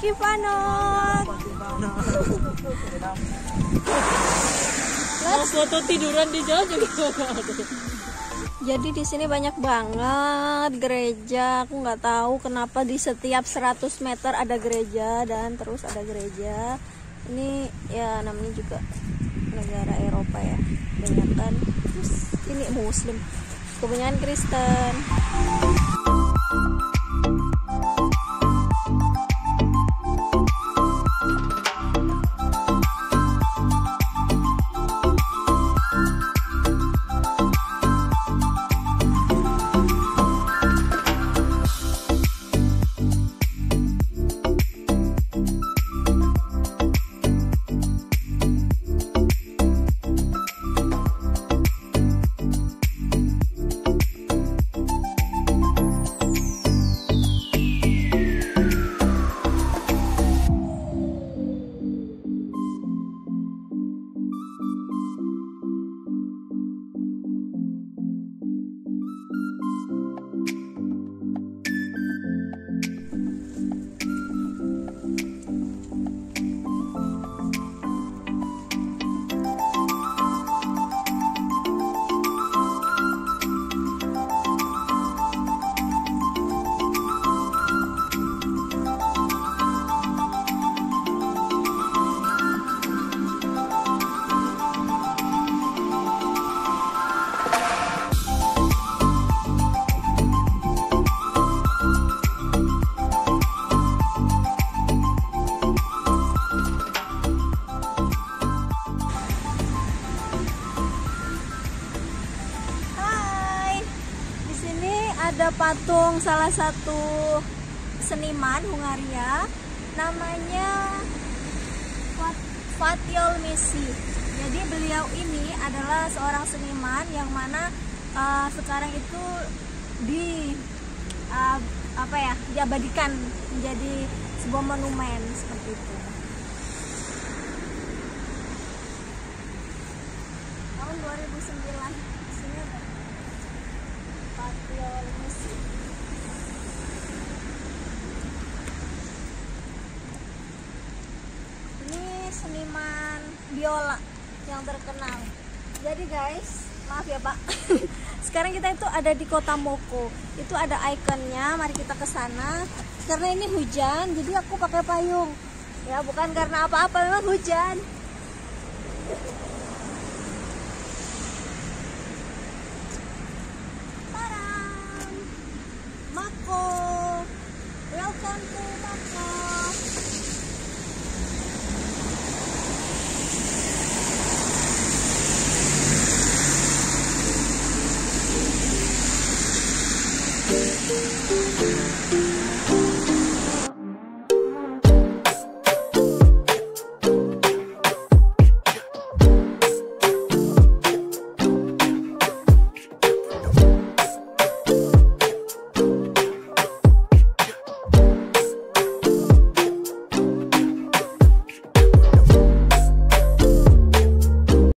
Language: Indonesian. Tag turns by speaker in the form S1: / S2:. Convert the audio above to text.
S1: Panot.
S2: Mau foto tiduran di jalan juga.
S1: Jadi di sini banyak banget gereja. Aku nggak tahu kenapa di setiap 100 meter ada gereja dan terus ada gereja. Ini ya namanya juga negara Eropa ya. Kebanyakan terus ini Muslim, kebanyakan Kristen. Ada patung salah satu seniman Hungaria, namanya Fatjol Messi. Jadi beliau ini adalah seorang seniman yang mana sekarang itu diabadikan menjadi sebuah monumen seperti itu. Tahun 2009 sini ada Fatjol Messi. Ini seniman biola yang terkenal. Jadi guys, maaf ya Pak. Sekarang kita itu ada di kota Moko. Itu ada ikonnya. Mari kita ke sana. Karena ini hujan, jadi aku pakai payung. Ya, bukan karena apa-apa, memang hujan.